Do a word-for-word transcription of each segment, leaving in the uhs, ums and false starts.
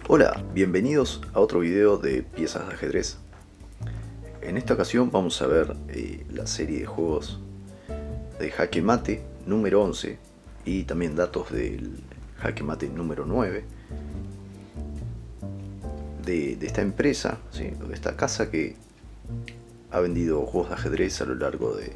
Hola, bienvenidos a otro video de piezas de ajedrez. En esta ocasión vamos a ver eh, la serie de juegos de Jaque Mate número once y también datos del Jaque Mate número nueve de, de esta empresa, ¿sí? De esta casa que ha vendido juegos de ajedrez a lo largo de,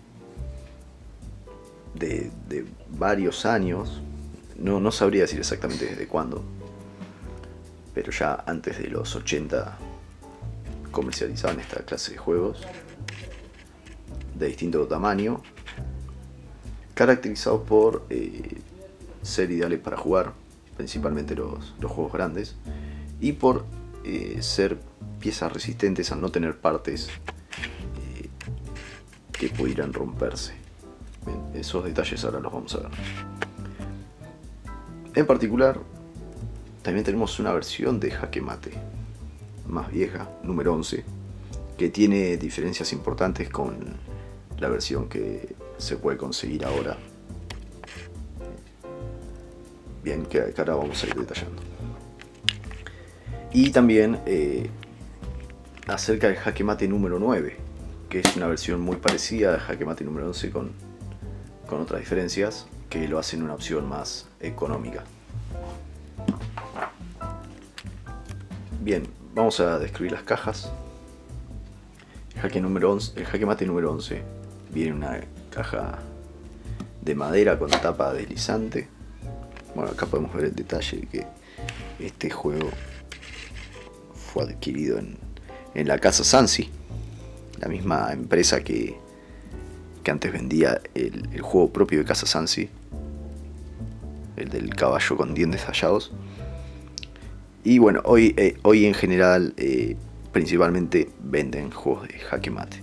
de, de varios años. No, no sabría decir exactamente desde cuándo, pero ya antes de los ochenta comercializaban esta clase de juegos de distinto tamaño, caracterizados por eh, ser ideales para jugar, principalmente los, los juegos grandes, y por eh, ser piezas resistentes al no tener partes eh, que pudieran romperse. Bien, esos detalles ahora los vamos a ver. En particular, también tenemos una versión de Jaque Mate más vieja, número once, que tiene diferencias importantes con la versión que se puede conseguir ahora. Bien, que ahora vamos a ir detallando. Y también eh, acerca del Jaque Mate número nueve, que es una versión muy parecida al Jaque Mate número once con, con otras diferencias que lo hacen una opción más económica. Bien, vamos a describir las cajas. El jaque, número once, el Jaque Mate número once viene en una caja de madera con tapa deslizante. Bueno, acá podemos ver el detalle de que este juego fue adquirido en, en la casa Sansi, la misma empresa que, que antes vendía el, el juego propio de casa Sansi, el del caballo con dientes tallados. Y bueno, hoy, eh, hoy en general eh, principalmente venden juegos de Jaque Mate.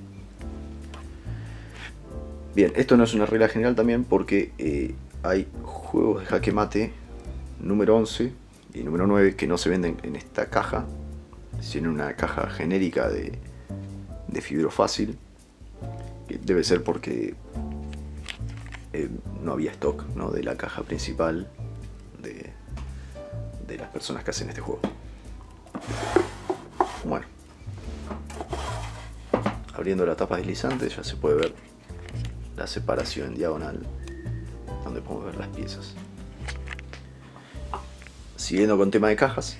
Bien, esto no es una regla general también porque eh, hay juegos de Jaque Mate número once y número nueve que no se venden en esta caja, sino en una caja genérica de, de fibro fácil, que debe ser porque eh, no había stock, ¿no?, de la caja principal de... de las personas que hacen este juego. Bueno, abriendo la tapa deslizante ya se puede ver la separación en diagonal donde podemos ver las piezas. Siguiendo con tema de cajas,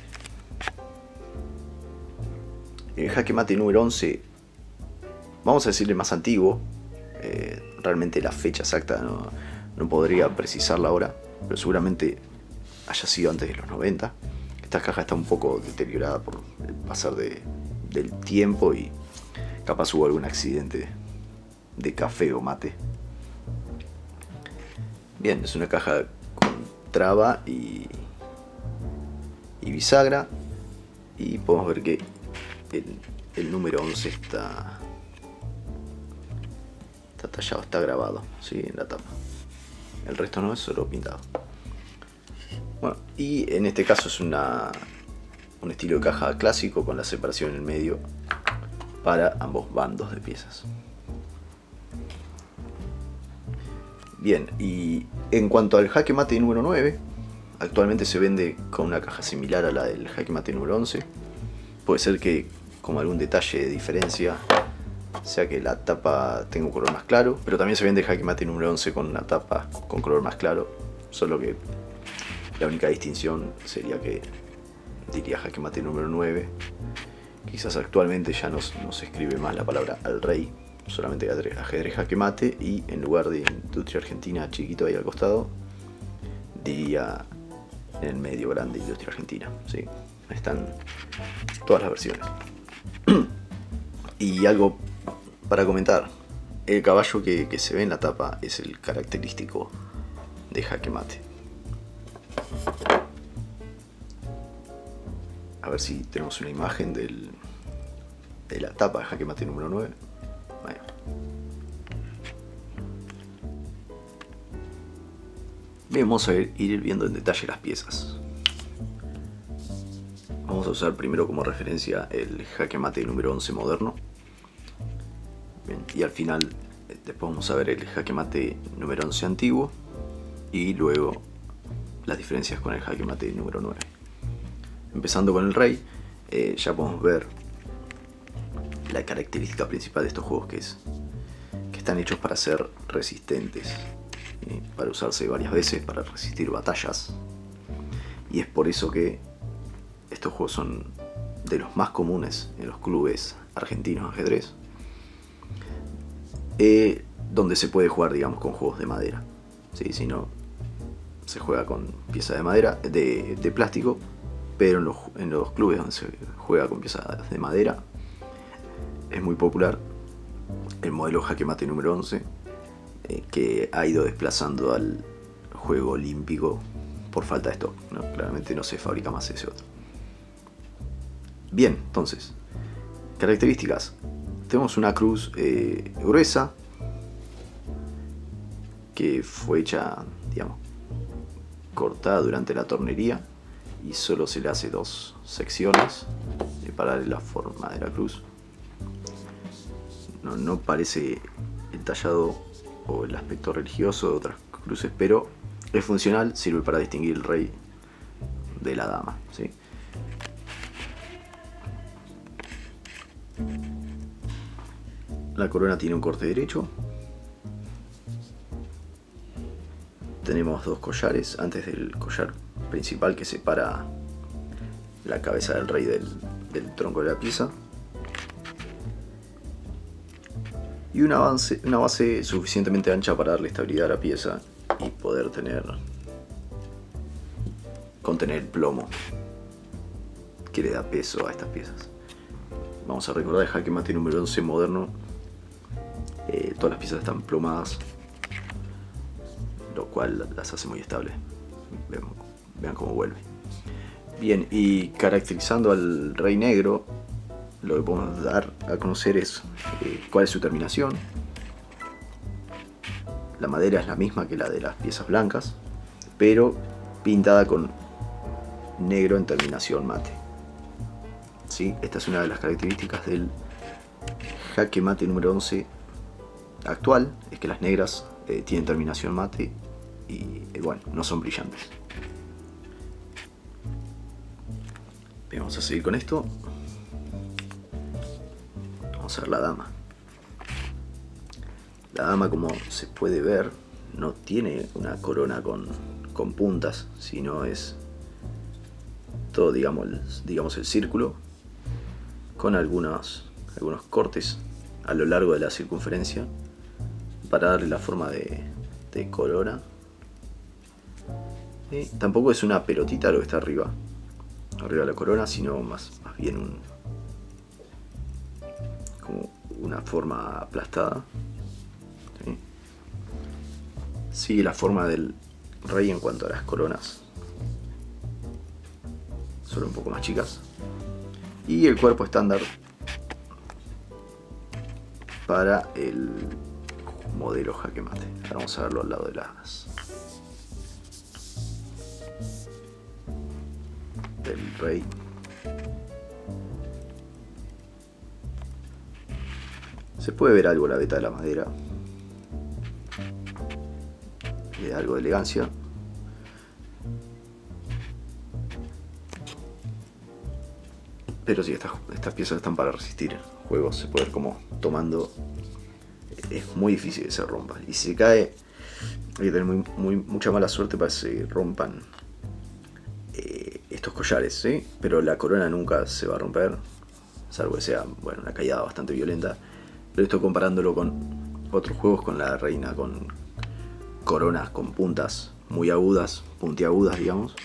el Jaque Mate número once, vamos a decirle más antiguo, eh, realmente la fecha exacta no, no podría precisarla ahora, pero seguramente haya sido antes de los noventa. Esta caja está un poco deteriorada por el pasar de, del tiempo y capaz hubo algún accidente de café o mate. Bien, es una caja con traba y, y bisagra, y podemos ver que el, el número once está, está tallado, está grabado, ¿sí?, en la tapa. El resto no, es solo pintado. Bueno, y en este caso es una, un estilo de caja clásico con la separación en el medio para ambos bandos de piezas. Bien, y en cuanto al Jaque Mate número nueve, actualmente se vende con una caja similar a la del Jaque Mate número once. Puede ser que, como algún detalle de diferencia, sea que la tapa tenga un color más claro, pero también se vende el Jaque Mate número once con una tapa con color más claro, solo que la única distinción sería que diría Jaque Mate número nueve. Quizás actualmente ya no, no se escribe más la palabra al rey, solamente ajedrez Jaque Mate, y en lugar de Industria Argentina chiquito ahí al costado, diría en el medio grande Industria Argentina. ¿Sí? Están todas las versiones. Y algo para comentar: el caballo que, que se ve en la tapa es el característico de Jaque Mate. A ver si tenemos una imagen del, de la tapa de Jaque Mate número nueve. Bueno. Bien, vamos a ir viendo en detalle las piezas. Vamos a usar primero como referencia el Jaque Mate número once moderno. Bien, y al final después vamos a ver el Jaque Mate número once antiguo y luego las diferencias con el Jaque Mate número nueve. empezando con el rey, eh, ya podemos ver la característica principal de estos juegos, que es que están hechos para ser resistentes, ¿sí? Para usarse varias veces, para resistir batallas. Y es por eso que estos juegos son de los más comunes en los clubes argentinos de ajedrez, eh, donde se puede jugar, digamos, con juegos de madera, ¿sí? Si no, se juega con piezas de madera, de, de plástico, pero en los, en los clubes donde se juega con piezas de madera es muy popular el modelo Jaque Mate número once, eh, que ha ido desplazando al juego olímpico por falta de stock, ¿no? Claramente no se fabrica más ese otro. Bien, entonces, características. Tenemos una cruz eh, gruesa, que fue hecha, digamos, cortada durante la tornería, y solo se le hace dos secciones eh, para darle la forma de la cruz. No, no parece el tallado o el aspecto religioso de otras cruces, pero es funcional, sirve para distinguir el rey de la dama, ¿sí? La corona tiene un corte derecho. Tenemos dos collares antes del collar principal que separa la cabeza del rey del, del tronco de la pieza. Y una base, una base suficientemente ancha para darle estabilidad a la pieza y poder tener contener el plomo que le da peso a estas piezas. Vamos a recordar el Jaque Mate número once moderno. Eh, todas las piezas están plomadas, lo cual las hace muy estables. Vean, vean cómo vuelve. Bien, y caracterizando al rey negro, lo que podemos dar a conocer es eh, cuál es su terminación. La madera es la misma que la de las piezas blancas, pero pintada con negro en terminación mate. ¿Sí? Esta es una de las características del Jaque Mate número once actual, es que las negras eh, tienen terminación mate y eh, bueno, no son brillantes. Bien, vamos a seguir con esto. Vamos a ver la dama. La dama, como se puede ver, no tiene una corona con, con puntas, sino es todo, digamos, el, digamos el círculo, con algunos, algunos cortes a lo largo de la circunferencia para darle la forma de, de corona. ¿Sí? Tampoco es una pelotita lo que está arriba, arriba de la corona, sino más, más bien un, como una forma aplastada. ¿Sí? Sigue la forma del rey en cuanto a las coronas, solo un poco más chicas, y el cuerpo estándar para el modelo Jaque Mate. Ahora vamos a verlo al lado de las del rey. Se puede ver algo la veta de la madera, le da algo de elegancia. Pero sí, estas, estas piezas están para resistir juegos. Se puede ver como tomando, es muy difícil que se rompa. Y si se cae, hay que tener muy, muy, mucha mala suerte para que se rompan eh, estos collares, ¿sí? Pero la corona nunca se va a romper, salvo que sea, bueno, una caída bastante violenta. Pero esto comparándolo con otros juegos, con la reina con coronas con puntas muy agudas, puntiagudas, digamos,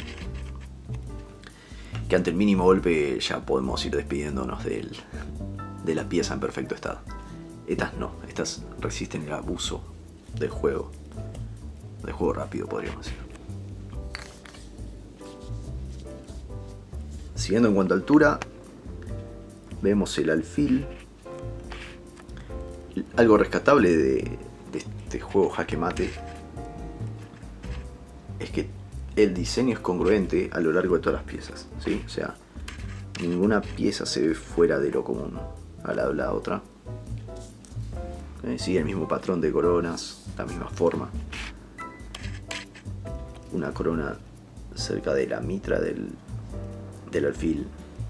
que ante el mínimo golpe ya podemos ir despidiéndonos del, de la pieza en perfecto estado. Estas no, estas resisten el abuso del juego, del juego rápido, podríamos decir. Siguiendo en cuanto a altura, vemos el alfil. Algo rescatable de, de este juego Jaque Mate es que el diseño es congruente a lo largo de todas las piezas, ¿sí? O sea, ninguna pieza se ve fuera de lo común al lado de la otra. ¿Eh? Sigue el mismo patrón de coronas, la misma forma. Una corona cerca de la mitra del, del alfil.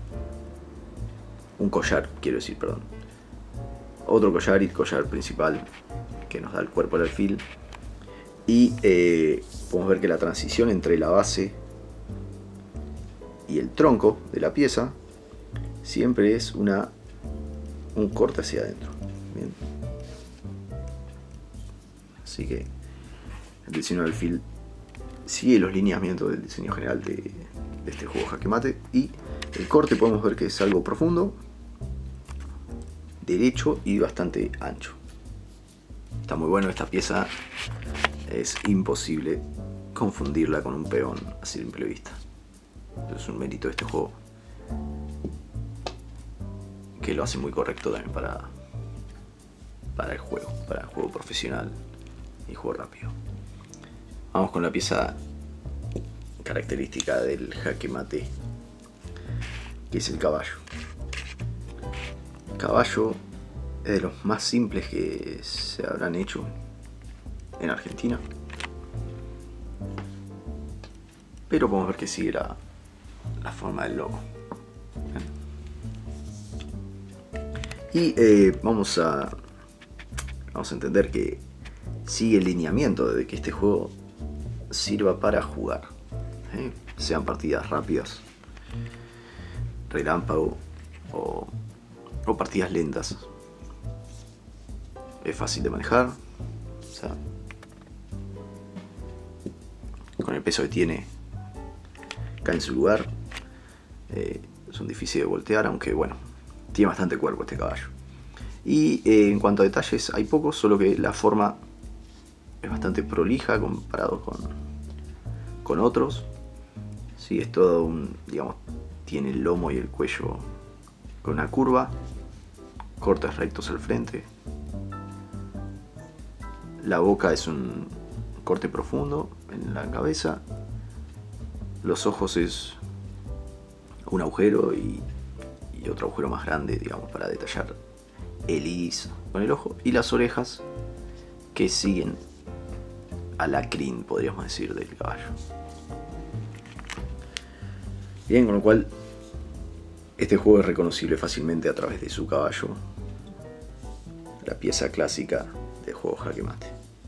Un collar, quiero decir, perdón. Otro collar y el collar principal que nos da el cuerpo del alfil. Y eh, podemos ver que la transición entre la base y el tronco de la pieza siempre es una un corte hacia adentro. Bien. Así que el diseño del alfil sigue los lineamientos del diseño general de, de este juego Jaque Mate. Y el corte podemos ver que es algo profundo, derecho y bastante ancho. Está muy bueno esta pieza. Es imposible confundirla con un peón a simple vista. Es un mérito de este juego, que lo hace muy correcto también para, para el juego, para el juego profesional y juego rápido. Vamos con la pieza característica del Jaque Mate, que es el caballo. El caballo es de los más simples que se habrán hecho en Argentina, pero podemos ver que sigue la, la forma del logo. Y eh, vamos a vamos a entender que sigue el lineamiento de que este juego sirva para jugar, ¿eh? Sean partidas rápidas, relámpago o, o partidas lentas. Es fácil de manejar, o sea, con el peso que tiene cae en su lugar. Eh, son difíciles de voltear, aunque bueno, tiene bastante cuerpo este caballo. Y eh, en cuanto a detalles hay pocos, solo que la forma es bastante prolija comparado con, con otros. Sí, es todo un, digamos, tiene el lomo y el cuello con una curva, cortes rectos al frente. La boca es un corte profundo en la cabeza. Los ojos es un agujero y, y otro agujero más grande, digamos, para detallar el iris con el ojo. Y las orejas, que siguen a la crin, podríamos decir, del caballo. Bien, con lo cual este juego es reconocible fácilmente a través de su caballo, la pieza clásica del juego Jaque Mate.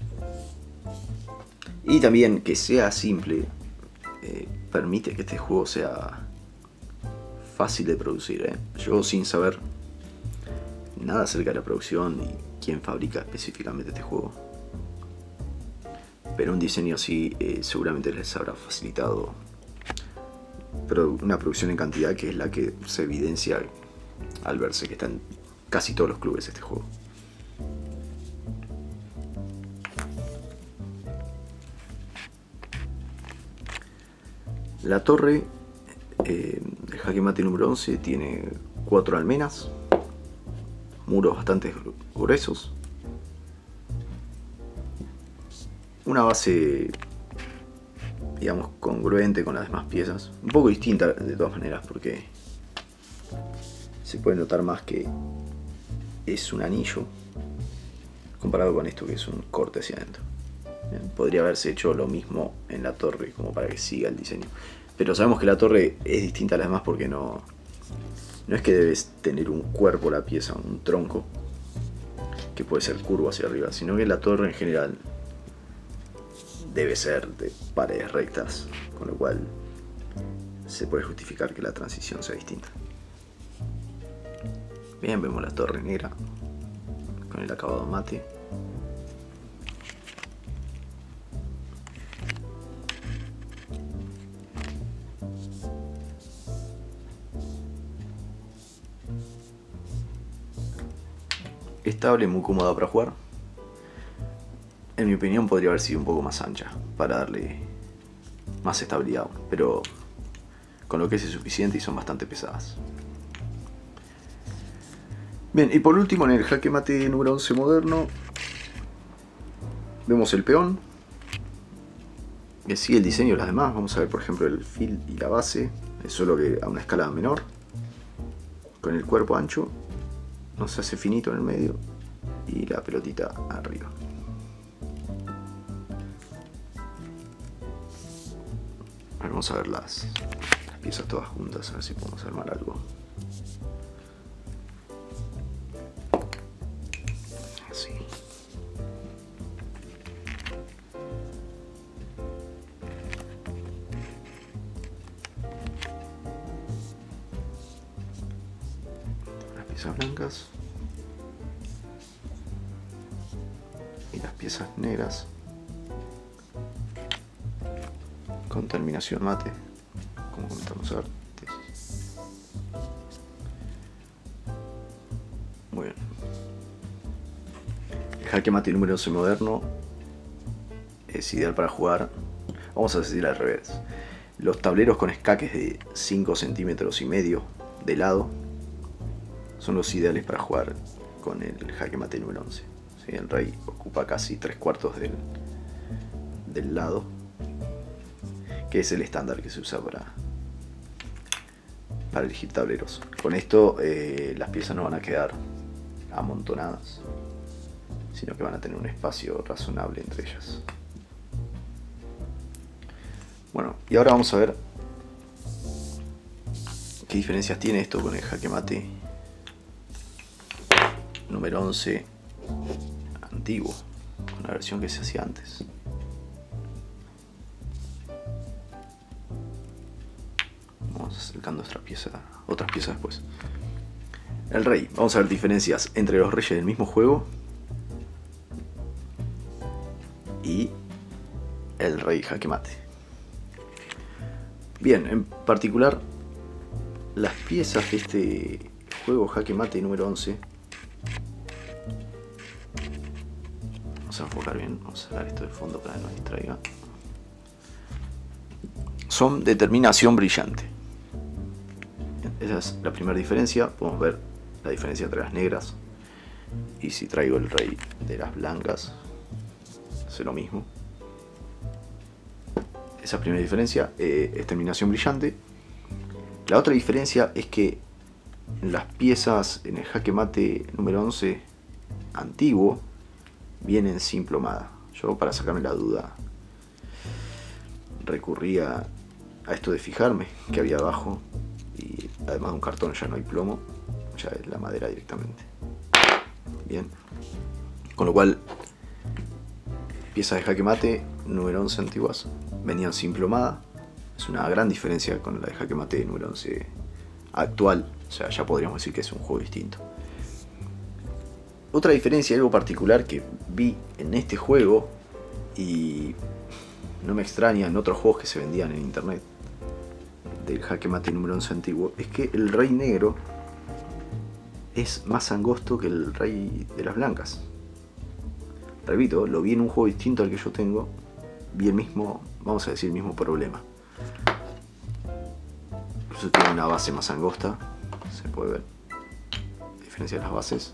Y también que sea simple eh, permite que este juego sea fácil de producir, ¿eh? Yo, sin saber nada acerca de la producción ni quién fabrica específicamente este juego, pero un diseño así eh, seguramente les habrá facilitado una producción en cantidad, que es la que se evidencia al verse que está en casi todos los clubes este juego. La torre eh, de Jaque Mate número once tiene cuatro almenas, muros bastante gruesos, una base, digamos, congruente con las demás piezas, un poco distinta de todas maneras, porque se puede notar más que es un anillo comparado con esto que es un corte hacia adentro. Bien, podría haberse hecho lo mismo en la torre como para que siga el diseño, pero sabemos que la torre es distinta a las demás porque no, no es que debes tener un cuerpo la pieza, un tronco que puede ser curvo hacia arriba, sino que la torre en general debe ser de paredes rectas, con lo cual se puede justificar que la transición sea distinta. Bien, vemos la torre negra con el acabado mate. Estable, muy cómoda para jugar. En mi opinión podría haber sido un poco más ancha para darle más estabilidad, pero con lo que es es suficiente y son bastante pesadas. Bien, y por último en el Jaque Mate número once moderno vemos el peón, que sigue el diseño de las demás. Vamos a ver por ejemplo el fil y la base, es solo que a una escala menor, con el cuerpo ancho, no se hace finito en el medio y la pelotita arriba. Vamos a ver las, las piezas todas juntas, a ver si podemos armar algo. Así. Las piezas blancas y las piezas negras con terminación mate, como comentamos antes. Muy bien. El jaque mate número once moderno es ideal para jugar, vamos a decir al revés, los tableros con escaques de cinco centímetros y medio de lado son los ideales para jugar con el jaque mate número once. ¿Sí? El rey ocupa casi tres cuartos del, del lado, que es el estándar que se usa para, para elegir tableros. Con esto eh, las piezas no van a quedar amontonadas, sino que van a tener un espacio razonable entre ellas. Bueno, y ahora vamos a ver qué diferencias tiene esto con el jaque mate número once antiguo, con la versión que se hacía antes. Vamos acercando otras piezas, otras piezas después. El rey, vamos a ver diferencias entre los reyes del mismo juego y el rey jaque mate. Bien, en particular las piezas de este juego jaque mate número once, vamos a enfocar bien, vamos a sacar esto del fondo para que no nos distraiga, son de terminación brillante. Esa es la primera diferencia. Podemos ver la diferencia entre las negras, y si traigo el rey de las blancas hace lo mismo. Esa primera diferencia eh, es terminación brillante. La otra diferencia es que las piezas en el jaque mate número once antiguo vienen sin plomada. Yo, para sacarme la duda, recurría a esto de fijarme que había abajo, y además de un cartón ya no hay plomo, ya es la madera directamente. Bien, con lo cual piezas de jaque mate número once antiguas venían sin plomada. Es una gran diferencia con la de jaque mate número once actual, o sea, ya podríamos decir que es un juego distinto. Otra diferencia, algo particular que vi en este juego, y no me extraña en otros juegos que se vendían en internet del jaque mate número once antiguo, es que el rey negro es más angosto que el rey de las blancas. Repito, lo vi en un juego distinto al que yo tengo, vi el mismo, vamos a decir, el mismo problema. Incluso tiene una base más angosta, se puede ver la diferencia de las bases.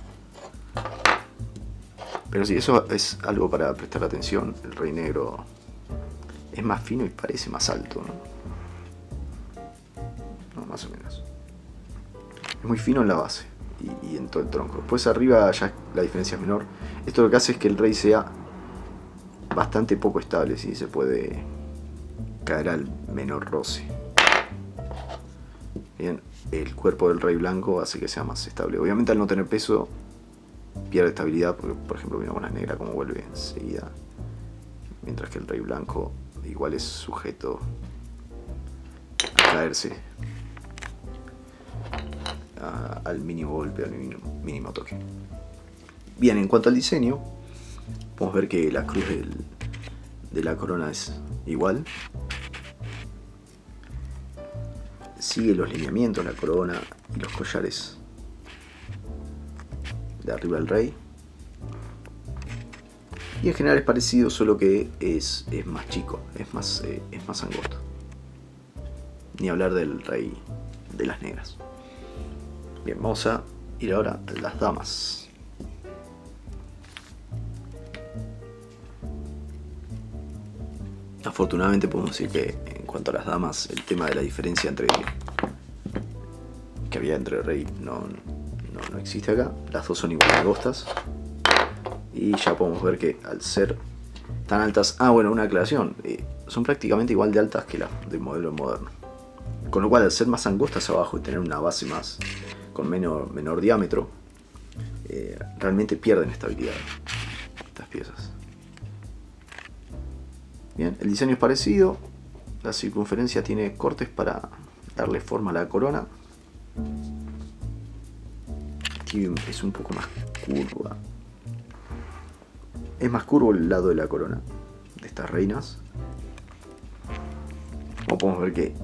Pero sí, eso es algo para prestar atención. El rey negro es más fino y parece más alto, ¿no? No, más o menos. Es muy fino en la base y, y en todo el tronco. Después arriba ya la diferencia es menor. Esto lo que hace es que el rey sea bastante poco estable, si se puede caer al menor roce. Bien, el cuerpo del rey blanco hace que sea más estable. Obviamente, al no tener peso pierde estabilidad, porque por ejemplo mira una negra como vuelve enseguida, mientras que el rey blanco igual es sujeto a caerse a, al mínimo golpe, al mínimo, mínimo toque. Bien, en cuanto al diseño, podemos ver que la cruz del, de la corona es igual. Sigue los lineamientos, la corona y los collares de arriba del rey. Y en general es parecido, solo que es, es más chico, es más, eh, es más angosto. Ni hablar del rey de las negras. Bien, vamos a ir ahora a las damas. Afortunadamente podemos decir que en cuanto a las damas, el tema de la diferencia entre que había entre el rey no, no, no existe acá. Las dos son igual de angostas. Y ya podemos ver que al ser tan altas... Ah, bueno, una aclaración. Eh, son prácticamente igual de altas que las del modelo moderno. Con lo cual, al ser más angostas abajo y tener una base más con menor, menor diámetro, eh, realmente pierden estabilidad estas piezas. Bien, el diseño es parecido. La circunferencia tiene cortes para darle forma a la corona. Aquí es un poco más curva. Es más curvo el lado de la corona de estas reinas. Como podemos ver que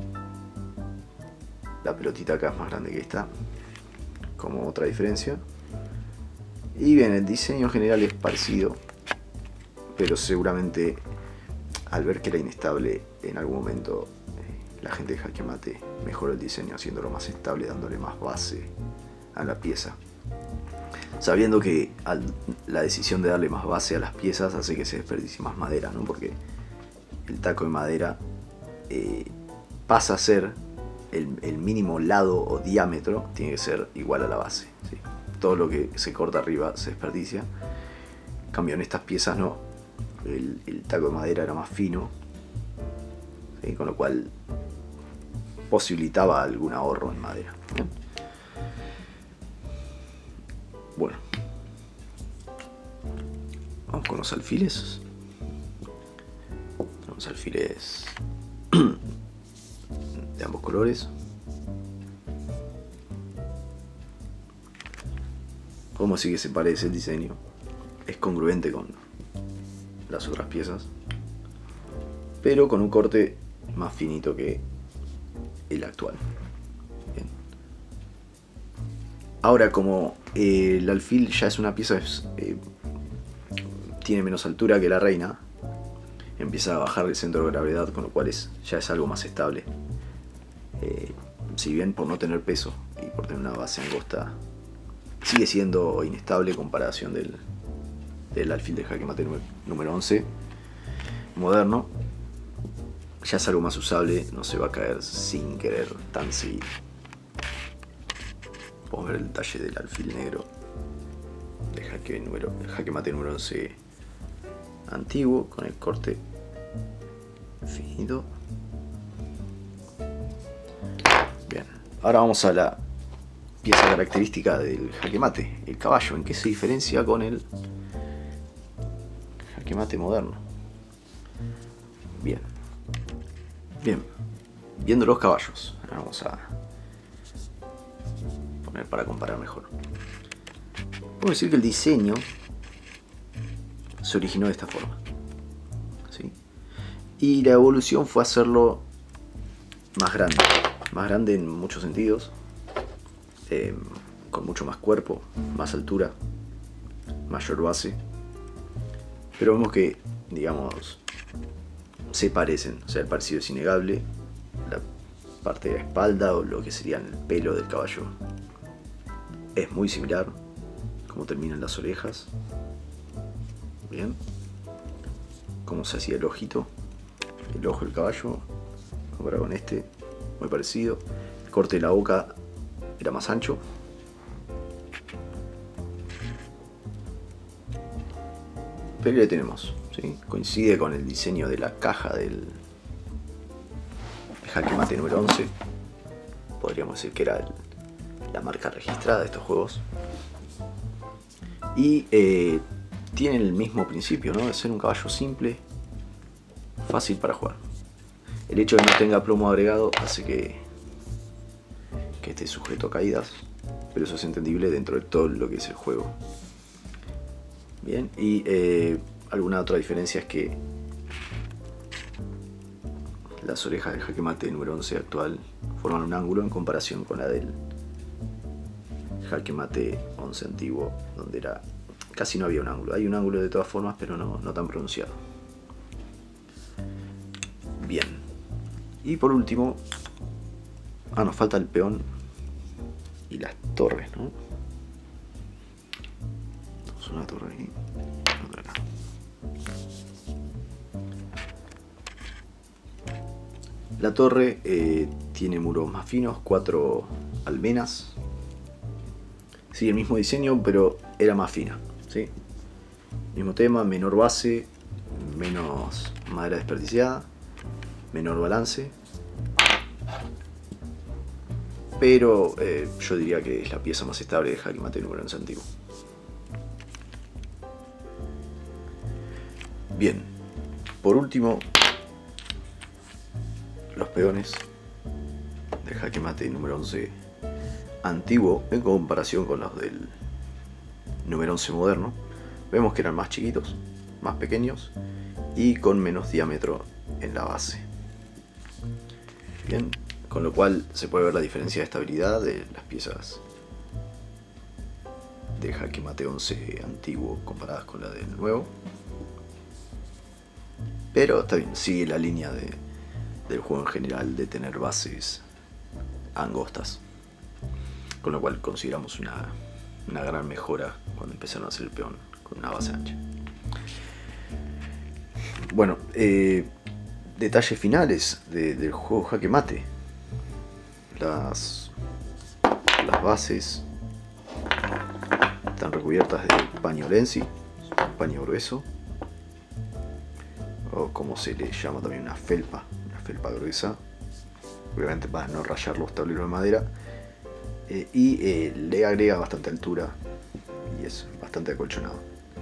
la pelotita acá es más grande que esta, como otra diferencia. Y bien, el diseño general es parecido, pero seguramente al ver que era inestable en algún momento, eh, la gente de Jaque Mate mejoró el diseño haciéndolo más estable, dándole más base a la pieza, sabiendo que al, la decisión de darle más base a las piezas hace que se desperdicie más madera, ¿no? Porque el taco de madera eh, pasa a ser el, el mínimo lado o diámetro, tiene que ser igual a la base, ¿sí? Todo lo que se corta arriba se desperdicia. En cambio, en estas piezas no, el, el taco de madera era más fino, ¿sí? Con lo cual posibilitaba algún ahorro en madera. ¿Bien? Bueno, vamos con los alfiles. Los alfiles de ambos colores. Como sí que se parece el diseño, es congruente con las otras piezas, pero con un corte más finito que el actual. Bien. Ahora, como eh, el alfil ya es una pieza, eh, tiene menos altura que la reina, empieza a bajar el centro de gravedad, con lo cual es, ya es algo más estable. Eh, si bien por no tener peso y por tener una base angosta, sigue siendo inestable en comparación del, del alfil de Jaque Mate número once moderno. Ya es algo más usable, no se va a caer sin querer tan seguido. Podemos ver el detalle del alfil negro de Jaque, número, Jaque Mate número once antiguo, con el corte finito. Bien, ahora vamos a la pieza característica del Jaque Mate, el caballo. ¿En qué se diferencia con el Jaque Mate moderno? Bien, bien, viendo los caballos, ahora vamos a poner para comparar mejor. Puedo decir que el diseño se originó de esta forma, ¿sí? Y la evolución fue hacerlo más grande, más grande en muchos sentidos. Eh, con mucho más cuerpo, más altura, mayor base, pero vemos que, digamos, se parecen, o sea, el parecido es innegable. La parte de la espalda o lo que sería el pelo del caballo es muy similar, como terminan las orejas, bien, cómo se hacía el ojito, el ojo del caballo, comparado con este, muy parecido. El corte de la boca era más ancho. Pero ya tenemos, ¿sí? Coincide con el diseño de la caja del Jaque Mate número once. Podríamos decir que era el, la marca registrada de estos juegos. Y eh, tienen el mismo principio, ¿no? De ser un caballo simple, fácil para jugar. El hecho de que no tenga plomo agregado hace que que esté sujeto a caídas, pero eso es entendible dentro de todo lo que es el juego. Bien, y eh, alguna otra diferencia es que las orejas del Jaque Mate número once actual forman un ángulo en comparación con la del Jaque Mate once antiguo, donde era casi no había un ángulo. Hay un ángulo de todas formas, pero no, no tan pronunciado. Bien, y por último, ah, nos falta el peón y las torres, ¿no? Tenemos una torre ahí, otra acá. La torre eh, tiene muros más finos, cuatro almenas. Sí, el mismo diseño, pero era más fina, ¿sí? Mismo tema, menor base, menos madera desperdiciada, menor balance. pero eh, yo diría que es la pieza más estable del jaque mate número once antiguo. Bien, por último, los peones del jaque mate número once antiguo en comparación con los del número once moderno. Vemos que eran más chiquitos, más pequeños y con menos diámetro en la base. Bien, con lo cual se puede ver la diferencia de estabilidad de las piezas del jaque mate once antiguo comparadas con la del nuevo. Pero está bien, sigue la línea de, del juego en general de tener bases angostas, con lo cual consideramos una, una gran mejora cuando empezaron a hacer el peón con una base ancha. Bueno, eh, detalles finales de, del juego jaque mate. Las, las bases están recubiertas de paño Lenzi, paño grueso, o como se le llama también una felpa, una felpa gruesa, obviamente para no rayar los tableros de madera, eh, y eh, le agrega bastante altura y es bastante acolchonado.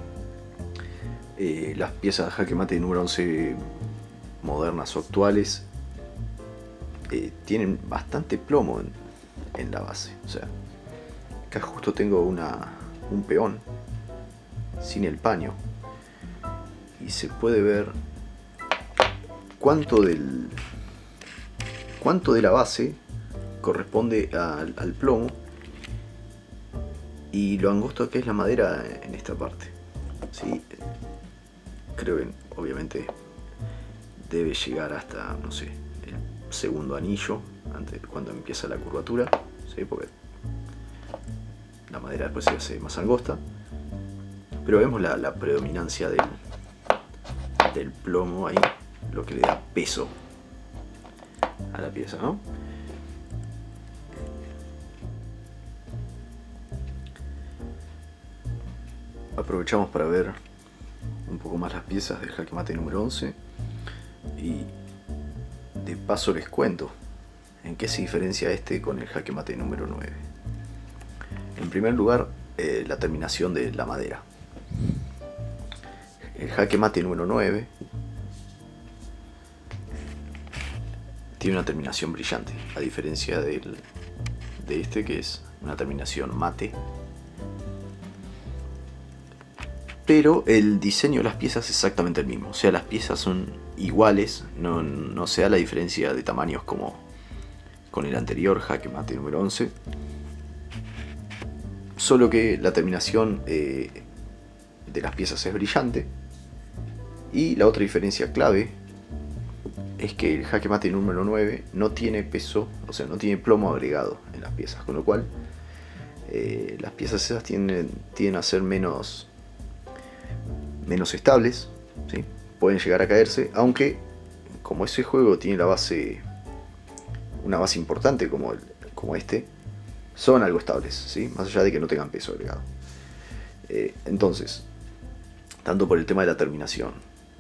Eh, las piezas de jaque mate número once modernas o actuales eh, tienen bastante plomo en, en la base. O sea, acá justo tengo una, un peón sin el paño y se puede ver cuánto del cuánto de la base corresponde al, al plomo y lo angosto que es la madera en esta parte. ¿Sí? Creo que obviamente debe llegar hasta, no sé, el segundo anillo antes, cuando empieza la curvatura, ¿sí? Porque la madera después se hace más angosta, pero vemos la, la predominancia del, del plomo ahí, lo que le da peso a la pieza, ¿no? Aprovechamos para ver un poco más las piezas del jaque mate número once y de paso les cuento en qué se diferencia este con el jaque mate número nueve. En primer lugar, eh, la terminación de la madera. El jaque mate número nueve tiene una terminación brillante, a diferencia del, de este que es una terminación mate. Pero el diseño de las piezas es exactamente el mismo, o sea, las piezas son iguales, no, no se da la diferencia de tamaños como con el anterior jaque mate número once. Solo que la terminación eh, de las piezas es brillante. Y la otra diferencia clave es que el jaque mate número nueve no tiene peso, o sea, no tiene plomo agregado en las piezas, con lo cual eh, las piezas esas tienden, tienden a ser menos, menos estables, ¿sí? Pueden llegar a caerse, aunque como ese juego tiene la base, una base importante como, el, como este, son algo estables, ¿sí? Más allá de que no tengan peso agregado. Eh, entonces, tanto por el tema de la terminación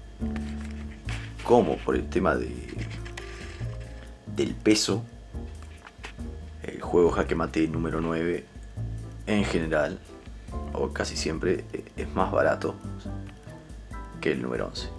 como por el tema de, del peso, el juego jaque mate número nueve en general, o casi siempre, es más barato que el número once.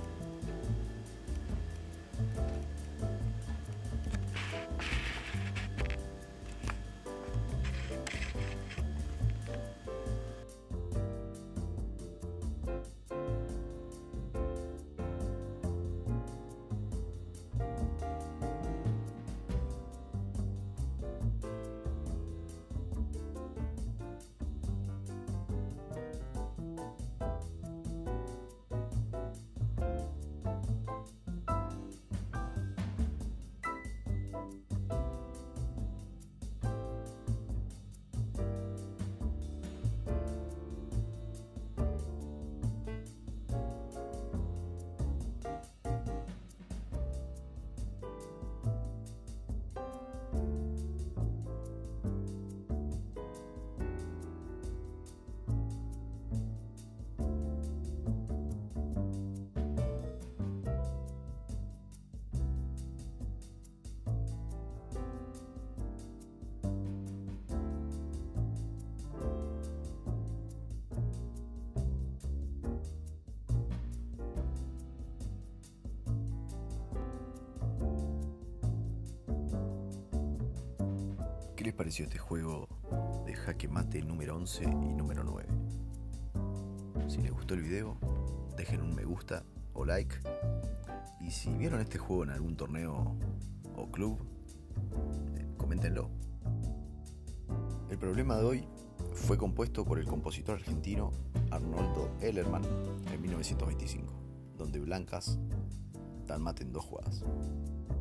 ¿Qué les pareció este juego de jaque mate número once y número nueve? Si les gustó el video, dejen un me gusta o like. Y si vieron este juego en algún torneo o club, eh, coméntenlo. El problema de hoy fue compuesto por el compositor argentino Arnoldo Ellerman en mil novecientos veinticinco, donde blancas dan mate en dos jugadas.